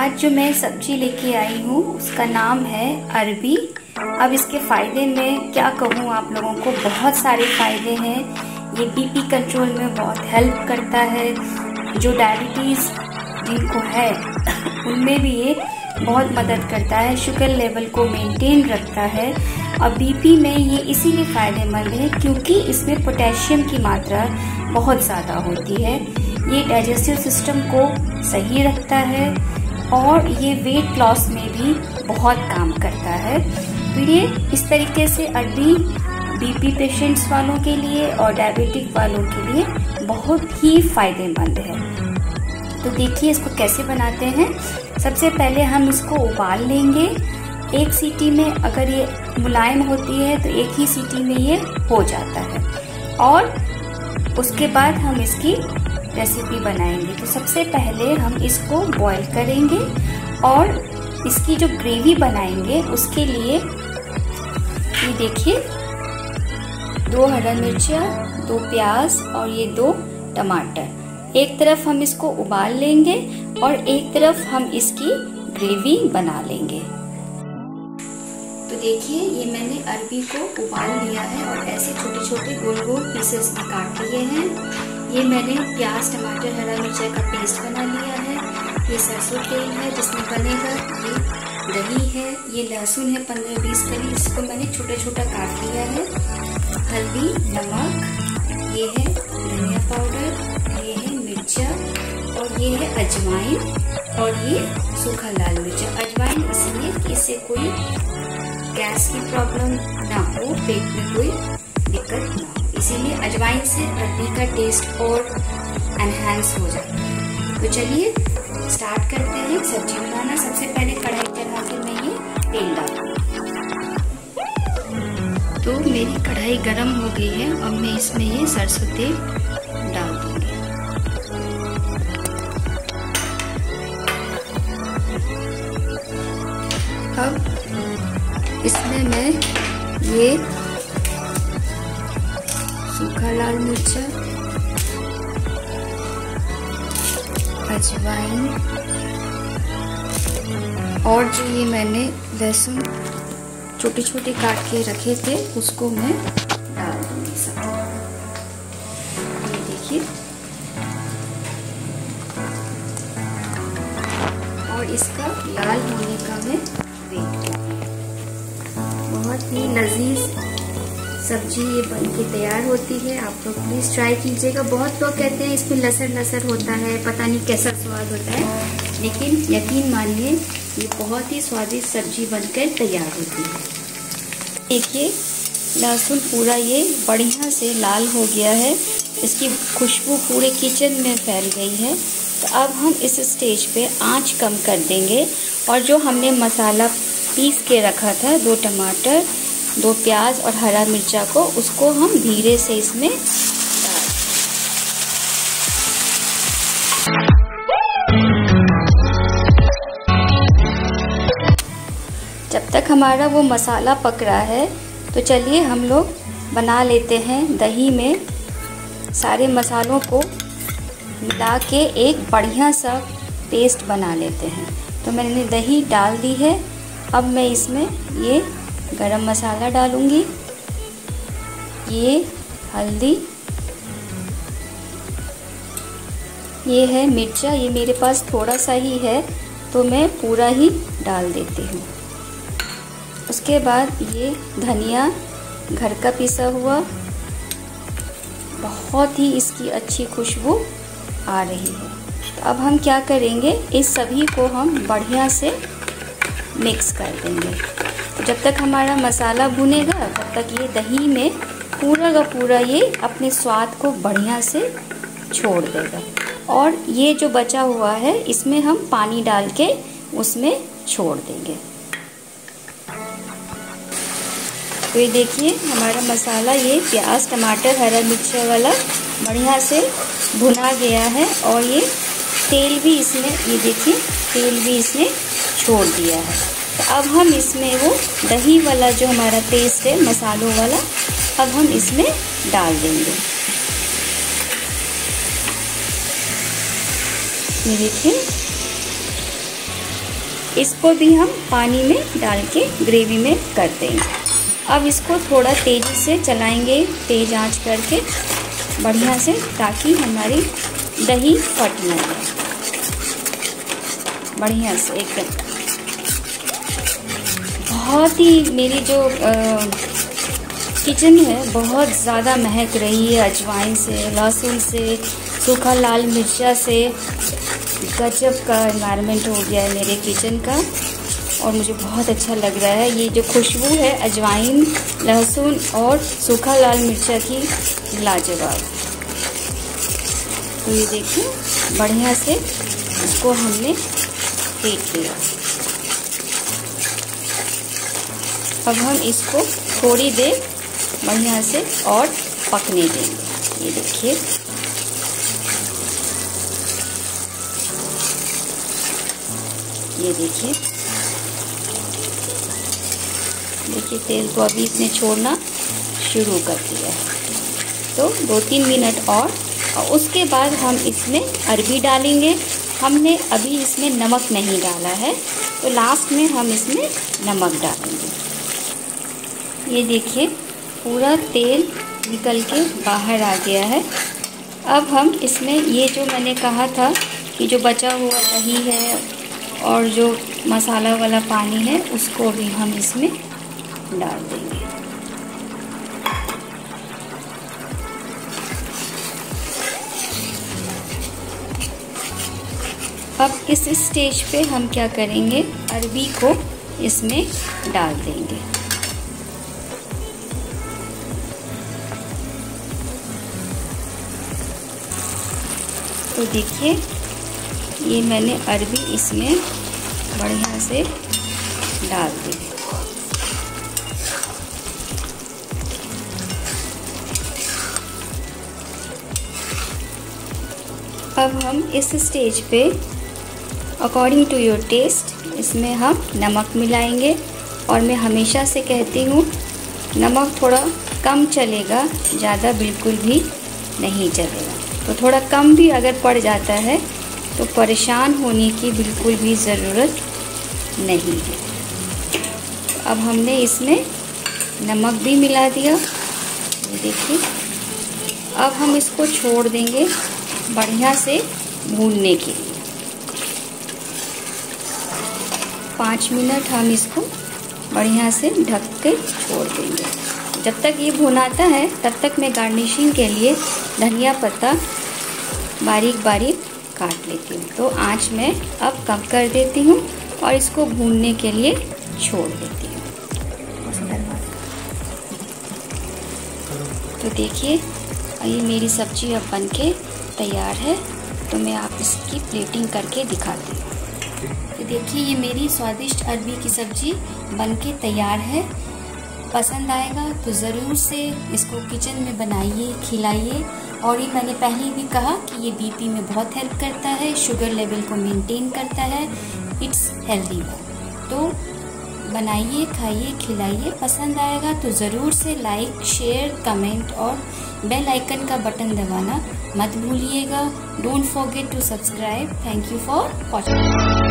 आज जो मैं सब्जी लेके आई हूँ उसका नाम है अरबी। अब इसके फ़ायदे में क्या कहूँ आप लोगों को, बहुत सारे फ़ायदे हैं। ये बीपी कंट्रोल में बहुत हेल्प करता है। जो डायबिटीज़ जिनको है उनमें भी ये बहुत मदद करता है। शुगर लेवल को मेंटेन रखता है। और बीपी में ये इसीलिए फ़ायदेमंद है क्योंकि इसमें पोटेशियम की मात्रा बहुत ज़्यादा होती है। ये डाइजेस्टिव सिस्टम को सही रखता है और ये वेट लॉस में भी बहुत काम करता है। तो ये इस तरीके से अरबी बीपी पेशेंट्स वालों के लिए और डायबिटिक वालों के लिए बहुत ही फायदेमंद है। तो देखिए इसको कैसे बनाते हैं। सबसे पहले हम इसको उबाल लेंगे। एक सीटी में अगर ये मुलायम होती है तो एक ही सीटी में ये हो जाता है। और उसके बाद हम इसकी रेसिपी बनाएंगे। तो सबसे पहले हम इसको बॉईल करेंगे और इसकी जो ग्रेवी बनाएंगे उसके लिए ये देखिए 2 हरा मिर्चा, 2 प्याज और ये 2 टमाटर। एक तरफ हम इसको उबाल लेंगे और एक तरफ हम इसकी ग्रेवी बना लेंगे। तो देखिए ये मैंने अरबी को उबाल लिया है और ऐसे छोटे छोटे गोल गोल पीसेस में काट लिए हैं। ये मैंने प्याज, टमाटर, हरा मिर्चा का पेस्ट बना लिया है। ये सरसों तेल है जिसमें बनेगा। ये दही है, ये लहसुन है 15-20 कली, इसको मैंने छोटा छोटा काट लिया है। हल्दी, नमक, ये है धनिया पाउडर, ये है मिर्चा और ये है अजवाइन और ये सूखा लाल मिर्चा। अजवाइन इसलिए कि इससे कोई गैस की प्रॉब्लम ना हो, पेट में कोई दिक्कत ना हो, इसीलिए अजवाइन से अरबी का टेस्ट और एनहांस हो जाता है। तो चलिए स्टार्ट करते हैं सब्जी बनाना। सबसे पहले कढ़ाई चढ़ा के मैं ये तेल डालूंगी। तो मेरी कढ़ाई गरम हो गई है और मैं इसमें ये सरसों तेल डाल दूंगी। अब इसमें मैं ये सूखा लाल मिर्चा, अजवाइन और जो ये मैंने लहसुन छोटे छोटे काट के रखे थे उसको मैं डाल दूंगी सब। ये देखिए और इसका लाल होने का मैं वेट करूंगी। बहुत ही लजीज सब्जी ये बन के तैयार होती है। आप लोग प्लीज ट्राई कीजिएगा। बहुत लोग कहते हैं इसमें लसर लसर होता है, पता नहीं कैसा स्वाद होता है, लेकिन यकीन मानिए ये बहुत ही स्वादिष्ट सब्जी बनकर तैयार होती है। देखिए लहसुन पूरा ये बढ़िया से लाल हो गया है, इसकी खुशबू पूरे किचन में फैल गई है। तो अब हम इस स्टेज पे आंच कम कर देंगे और जो हमने मसाला पीस के रखा था, 2 टमाटर, 2 प्याज और हरा मिर्चा को, उसको हम धीरे से इसमें डाल। जब तक हमारा वो मसाला पक रहा है तो चलिए हम लोग बना लेते हैं दही में सारे मसालों को मिला के एक बढ़िया सा पेस्ट बना लेते हैं। तो मैंने दही डाल दी है। अब मैं इसमें ये गरम मसाला डालूंगी, ये हल्दी, ये है मिर्चा, ये मेरे पास थोड़ा सा ही है तो मैं पूरा ही डाल देती हूँ। उसके बाद ये धनिया घर का पिसा हुआ, बहुत ही इसकी अच्छी खुशबू आ रही है। तो अब हम क्या करेंगे, इस सभी को हम बढ़िया से मिक्स कर देंगे। तो जब तक हमारा मसाला भुनेगा तब तक ये दही में पूरा का पूरा ये अपने स्वाद को बढ़िया से छोड़ देगा। और ये जो बचा हुआ है इसमें हम पानी डाल के उसमें छोड़ देंगे। तो ये देखिए हमारा मसाला ये प्याज, टमाटर, हरा मिर्चा वाला बढ़िया से भुना गया है और ये तेल भी इसमें, ये देखिए तेल भी इसने छोड़ दिया है। तो अब हम इसमें वो दही वाला जो हमारा पेस्ट है मसालों वाला, अब हम इसमें डाल देंगे। ये देखिए इसको भी हम पानी में डाल के ग्रेवी में कर देंगे। अब इसको थोड़ा तेज़ी से चलाएंगे, तेज़ आंच करके बढ़िया से, ताकि हमारी दही फट ना जाए। बढ़िया से एकदम बहुत ही मेरी जो किचन है बहुत ज़्यादा महक रही है अजवाइन से, लहसुन से, सूखा लाल मिर्चा से। गजब का एनवायरनमेंट हो गया है मेरे किचन का और मुझे बहुत अच्छा लग रहा है। ये जो खुशबू है अजवाइन, लहसुन और सूखा लाल मिर्चा की, लाजवाब। तो ये देखिए बढ़िया से इसको हमने फेंट लिया। अब हम इसको थोड़ी देर बढ़िया से और पकने देंगे। ये देखिए देखिए तेल को अभी इसने छोड़ना शुरू कर दिया है। तो 2-3 मिनट और उसके बाद हम इसमें अरबी डालेंगे। हमने अभी इसमें नमक नहीं डाला है, तो लास्ट में हम इसमें नमक डालेंगे। ये देखिए पूरा तेल निकल के बाहर आ गया है। अब हम इसमें ये जो मैंने कहा था कि जो बचा हुआ दही है और जो मसाला वाला पानी है, उसको भी हम इसमें डाल देंगे। अब इस स्टेज पे हम क्या करेंगे, अरबी को इसमें डाल देंगे। तो देखिए ये मैंने अरबी इसमें बढ़िया से डाल दी। अब हम इस स्टेज पे अकॉर्डिंग टू योर टेस्ट इसमें हम नमक मिलाएंगे। और मैं हमेशा से कहती हूँ नमक थोड़ा कम चलेगा, ज़्यादा बिल्कुल भी नहीं चलेगा। तो थोड़ा कम भी अगर पड़ जाता है तो परेशान होने की बिल्कुल भी ज़रूरत नहीं है। अब हमने इसमें नमक भी मिला दिया। ये देखिए अब हम इसको छोड़ देंगे बढ़िया से भूनने के लिए। 5 मिनट हम इसको बढ़िया से ढक के छोड़ देंगे। जब तक ये भुनाता है तब तक मैं गार्निशिंग के लिए धनिया पत्ता बारीक बारीक काट लेती हूँ। तो आँच मैं अब कम कर देती हूँ और इसको भूनने के लिए छोड़ देती हूँ। तो देखिए ये मेरी सब्जी अब बनके तैयार है। तो मैं आप इसकी प्लेटिंग करके दिखाती हूँ। तो देखिए ये मेरी स्वादिष्ट अरबी की सब्जी बनके तैयार है। पसंद आएगा तो ज़रूर से इसको किचन में बनाइए, खिलाइए। और ये मैंने पहले भी कहा कि ये बीपी में बहुत हेल्प करता है, शुगर लेवल को मेंटेन करता है, इट्स हेल्दी। तो बनाइए, खाइए, खिलाइए। पसंद आएगा तो ज़रूर से लाइक, शेयर, कमेंट और बेल आइकन का बटन दबाना मत भूलिएगा। Don't forget to subscribe. Thank you for watching.